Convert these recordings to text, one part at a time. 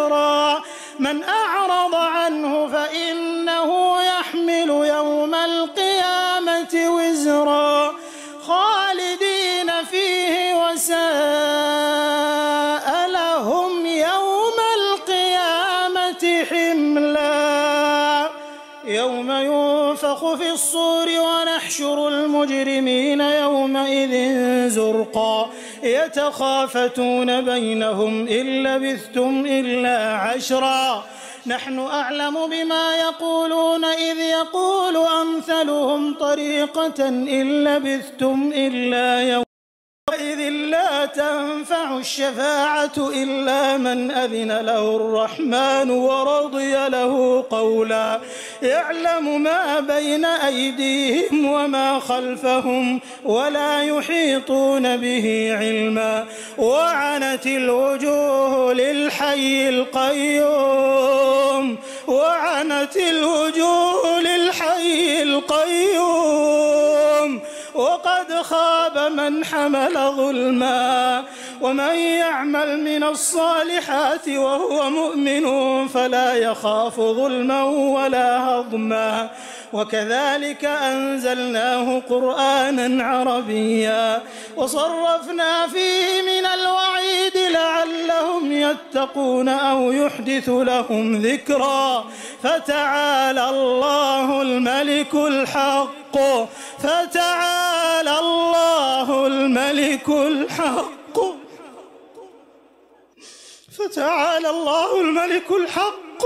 وزرا من أعرض عنه فإنه يحمل يوم القيامة وزرا خالدين فيه وساء لهم يوم القيامة حملا يوم ينفخ في الصور ونحشر المجرمين يومئذ زرقا يتخافتون بينهم إن لبثتم إلا عشرا نحن أعلم بما يقولون إذ يقول أمثلهم طريقة إن لبثتم إلا يوم وإذ لا تنفع الشفاعة إلا من أذن له الرحمن ورضي له قولا يعلم ما بين أيديهم وما خلفهم ولا يحيطون به علما وعنت الوجوه للحي القيوم وعنت الوجوه للحي القيوم وقد خاب من حمل ظلما ومن يعمل من الصالحات وهو مؤمن فلا يخاف ظلما ولا هضما وكذلك أنزلناه قرآنا عربيا وصرفنا فيه من الوعيد لعلهم يتقون أو يحدث لهم ذكرا فتعالى الله الملك الحق فتعالى الله الملك الحق فتعالى الله الملك الحق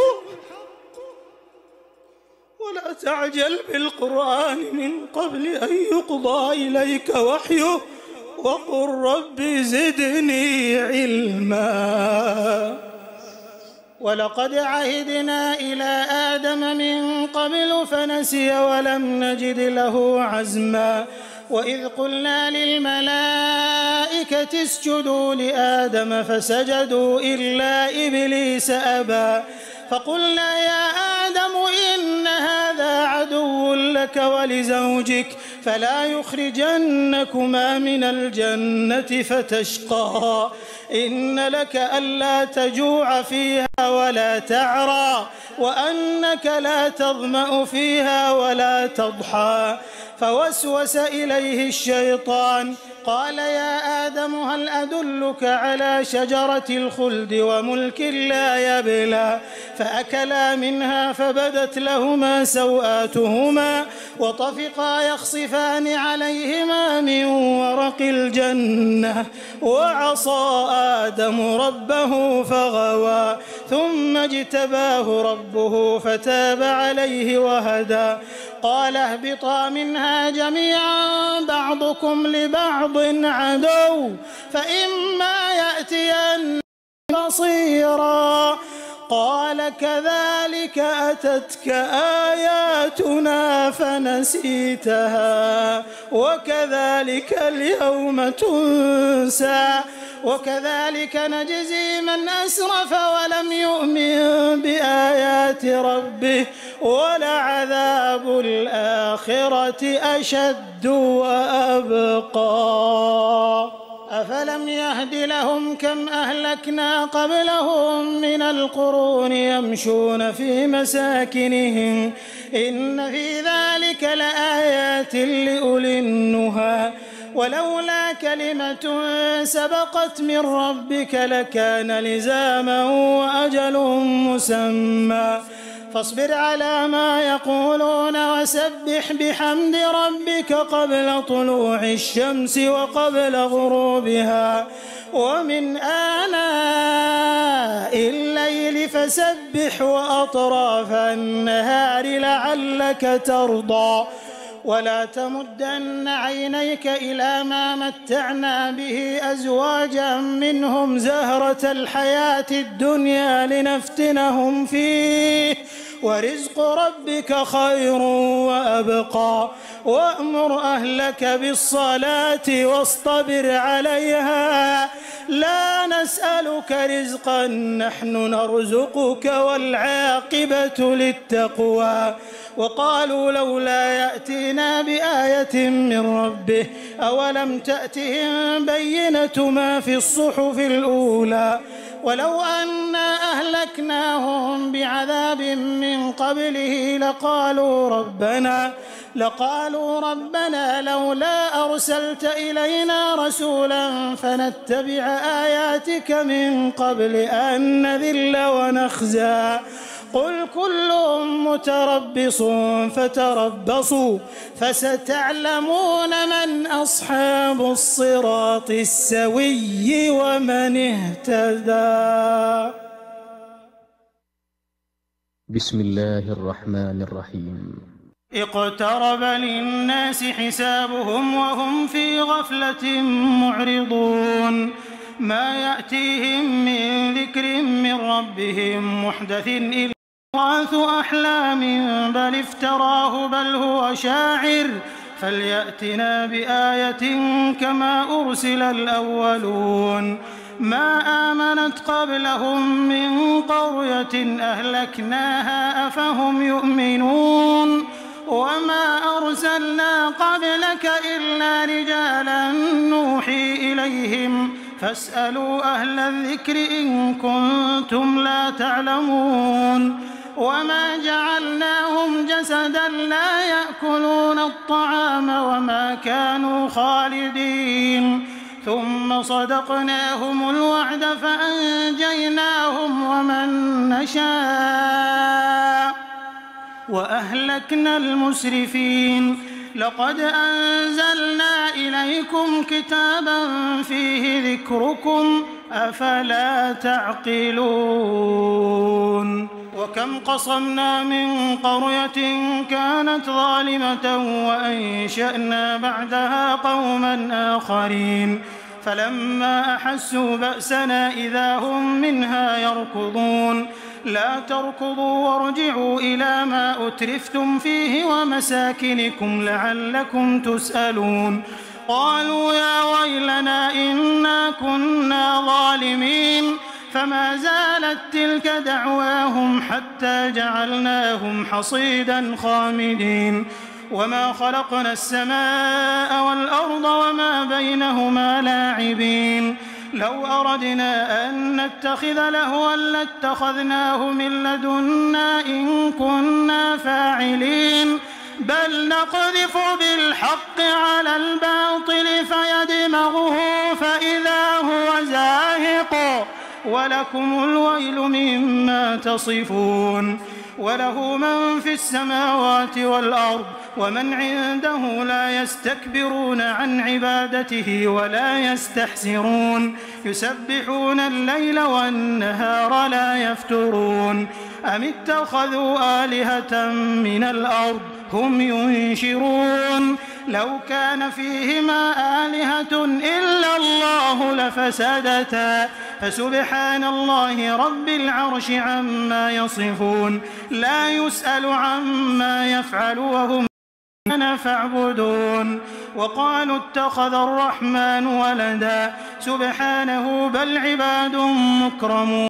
ولا تعجل بالقرآن من قبل أن يقضى إليك وحيه وقل رب زدني علما ولقد عهدنا إلى آدم من قبل فنسي ولم نجد له عزما وإذ قلنا للملائكة اسجدوا لآدم فسجدوا إلا إبليس أبى فقلنا يا آدم إن هذا عدو لك ولزوجك فلا يخرجنكما من الجنة فتشقى إن لك ألا تجوع فيها ولا تعرى وأنك لا تظمأ فيها ولا تضحى فوسوس إليه الشيطان قال يا آدم هل أدلك على شجرة الخلد وملك لا يبلى فأكلا منها فبدت لهما سوآتهما وطفقا يخصفان عليهما من ورق الجنة وعصى آدم ربه فغوى ثم اجتباه ربه فتاب عليه وهدى قال اهبطا منها جميعا بعضكم لبعض عدو فإما يأتين بصيرا قال كذلك أتتك آياتنا فنسيتها وكذلك اليوم تنسى وكذلك نجزي من أسرف ولم يؤمن بآيات ربه ولعذاب الآخرة أشد وأبقى أفلم يهد لهم كم أهلكنا قبلهم من القرون يمشون في مساكنهم إن في ذلك لآيات لأولي النهى ولولا كلمة سبقت من ربك لكان لزاما وأجل مسمى فاصبر على ما يقولون وسبح بحمد ربك قبل طلوع الشمس وقبل غروبها ومن آناء الليل فسبح وأطراف النهار لعلك ترضى ولا تمدن عينيك إلى ما متعنا به أزواجا منهم زهرة الحياة الدنيا لنفتنهم فيه ورزق ربك خير وأبقى وأمر أهلك بالصلاة واصطبر عليها لا نسألك رزقا نحن نرزقك والعاقبة للتقوى وقالوا لولا يأتينا بآية من ربه أولم تأتهم بينة ما في الصحف الأولى ولو أنا أهلكناهم بعذاب من قبله لقالوا ربنا لولا أرسلت إلينا رسولا فنتبع آياتك من قبل أن نذل ونخزى قل كل متربص فتربصوا فستعلمون من أصحاب الصراط السوي ومن اهتدى. بسم الله الرحمن الرحيم. اقترب للناس حسابهم وهم في غفلة معرضون ما يأتيهم من ذكر من ربهم محدث إلا أضغاث أحلام بل افتراه بل هو شاعر فليأتنا بآية كما أرسل الأولون ما آمنت قبلهم من قرية أهلكناها أفهم يؤمنون وما أرسلنا قبلك إلا رجالا نوحي إليهم فاسألوا أهل الذكر إن كنتم لا تعلمون وما جعلناهم جسدا لا يأكلون الطعام وما كانوا خالدين ثم صدقناهم الوعد فأنجيناهم ومن نشاء وأهلكنا المسرفين لقد أنزلنا إليكم كتابا فيه ذكركم أفلا تعقلون وكم قصمنا من قرية كانت ظالمة وأنشأنا بعدها قوما آخرين فلما أحسوا بأسنا إذا هم منها يركضون لا تركضوا وارجعوا إلى ما أترفتم فيه ومساكنكم لعلكم تسألون قالوا يا ويلنا إنا كنا ظالمين فما زالت تلك دعواهم حتى جعلناهم حصيدا خامدين وما خلقنا السماء والأرض وما بينهما لاعبين لو أردنا أن نتخذ لهوا لاتخذناه من لدنا إن كنا فاعلين بل نقذف بالحق على الباطل فيدمغه فإذا هو زاهق ولكم الويل مما تصفون وله من في السماوات والأرض ومن عنده لا يستكبرون عن عبادته ولا يستحسرون يسبحون الليل والنهار لا يفترون أم اتخذوا آلهة من الأرض هم ينشرون لو كان فيهما آلهة إلا الله لفسدتا فسبحان الله رب العرش عما يصفون لا يسأل عما يفعل وهم فاعبدون وقالوا اتخذ الرحمن ولدا سبحانه بل عباد مكرمون